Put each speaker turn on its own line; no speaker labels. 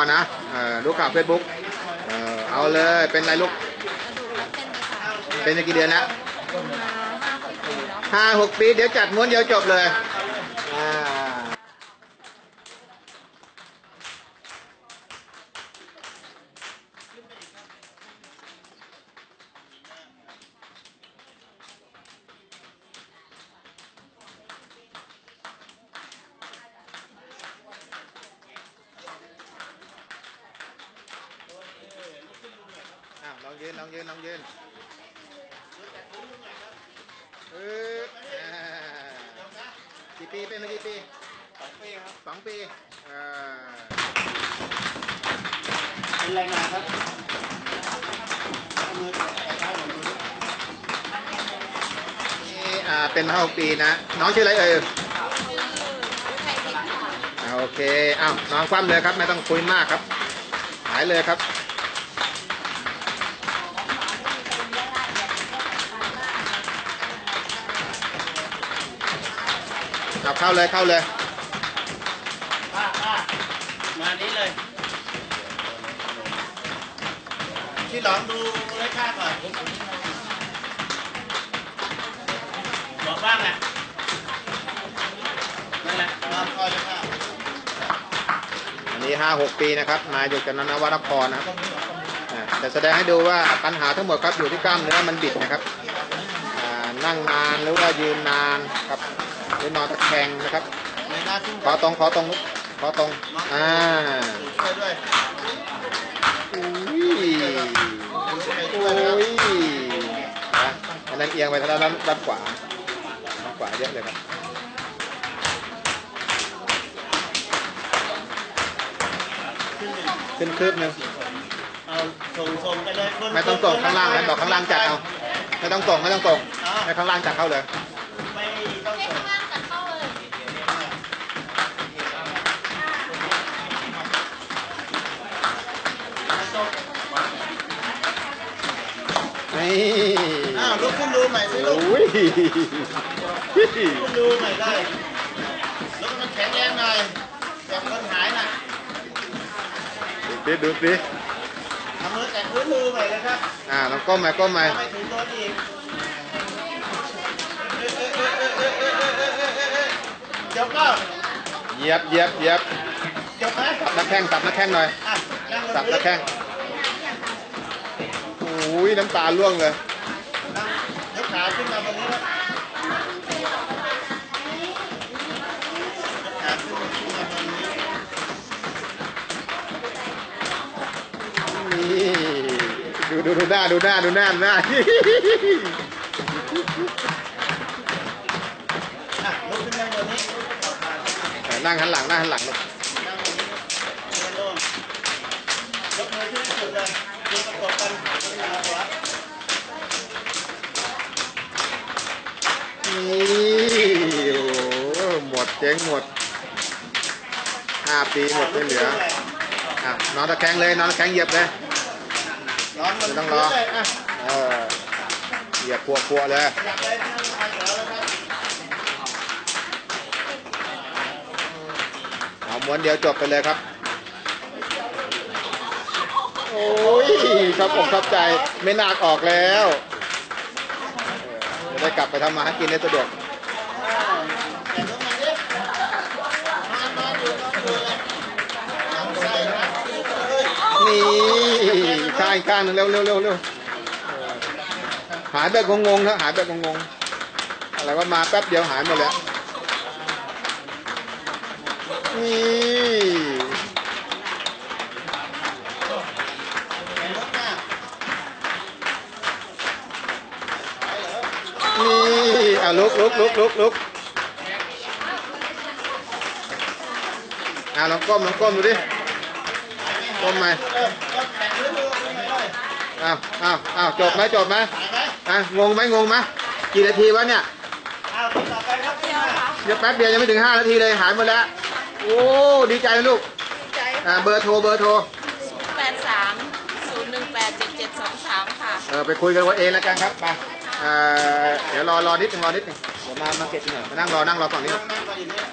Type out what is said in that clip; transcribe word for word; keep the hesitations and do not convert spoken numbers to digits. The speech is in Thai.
รนะลูกข่าวเฟซบุ๊กเอาเลยเป็นไรลูกเป็นกี่เดือนแล้วห้าหกปีเดี๋ยวจัดม้วนเดียวจบเลยลองยืนลองยืนลองยืนเออกี่ปีเป็นมากี่ปีสองปีครับสองปีอ่า
เป็นแรงงานครับมือ
นี่อ่าเป็นมาหกปีนะน้องชื่ออะไรเอ่ยโอเคอ้าวน้องคว่ำเลยครับไม่ต้องคุยมากครับหายเลยครับเอาเข้าเลยเข้าเลย
ป้าป้ามานี้เลยที่หลังดูเลขค่าก่อนบอกบ้างอ่ะนั่นแหละมาคอยเลยค่ะ
อันนี้ห้าหกปีนะครับมาอยู่จากนวนครนะครับแต่แสดงให้ดูว่าปัญหาทั้งหมดครับอยู่ที่กล้ามเนื้อมันบิดนะครับนั่งนานหรือว่ายืนนานครับหรือนอนตะแคงนะครับขอตรงขอตรงขอตรงอ่าอุ้ยอุ้ยนะอันนั้นเอียงไปทางด้านด้านขวาด้านขวาเยอะเลยครับขึ้นคืบหนึ่ง
เอาส่งส่งไปเลย
ไม่ต้องส่งข้างล่างนะบอกข้างล่างจัดเอาไม่ต้องส่งไม่ต้องส่งให้ข้างล่างจัดเข้าเลย
ไม่ต้องส่ง
นี่
อ้าวลุกขึ้นดูใหม่สิลูกขึ้นดูใหม่ได้แล้วมันแข็งแรงหน่อยแบบคนหายน่ะ
ดูดิดูดิ
ทำมือแตะพื้นดูใหม่เลยครับ
อ่าลองก้มใหม่ก้มใหม่
ไม่ถึงโดนอีกเดี๋ยวก็
เหยียบเหยียบเหยียบ
เดี๋ยวไหม
สับนักแข้งสับนักแข้งหน่อยสับนักแข้งโอ้ยน้ำตาล่วงเลย
ยกขาขึ้นมาบนนี้ครับขาขึ้นมาขึ้นมาบนนี้
นี่ดูดูดูหน้าดูหน้าดูหน้าหน้า
ลุกขึ้นมาบนนี้
นั่งหันหลังนั่งหันหลังลูก
ยกมือขึ้นสุดเลยดูประกบกันหัว
นี่โอ้หมดเจ๊งหมดห้าปีหมดไม่เหลืออ่ะนอนตะแคงเลยนอนตะแคงเหยียบเลยไม่ต้องรอเออเหยียบพัวพัวเลยเอาม้วนเดียวจบไปเลยครับโอ้ยชอบอกชอบใจไม่น่าออกแล้วจะได้กลับไปทำมาหากินได้สะดวกนี่ข้างข้างนึงเร็วเร็วเร็วเร็วหายแบบงงๆครับหายแบบงงๆอะไรว่ามาแป๊บเดียวหายหมดแล้วนี่นี่อ่ะลุกลุกลุกลุกลุกอ่ะลองก้มลองก้มดูดิก้มไหมอ้าวอ้าวอ้าวจบไหมจบไหมอ่ะงงไหมงงไหมกี่นาทีวะเนี่ยเดี๋ยวแป๊บเดียวยังไม่ถึงห้านาทีเลยหายหมดแล้วโอ้ดีใจนะลูกอ่าเบอร์โทรเบอร์โทร
แปดสามศูนย์หนึ่งแปดเจ็ดเจ็ดสองสามค่ะ
เออไปคุยกันว่าเองแล้วกันครับไปเดี๋ยวรอรอนิดนึงรอนิดนึงเดี๋ยวมามาเก็บหน่อยมานั่งรอนั่งรอก่อนนิดนึง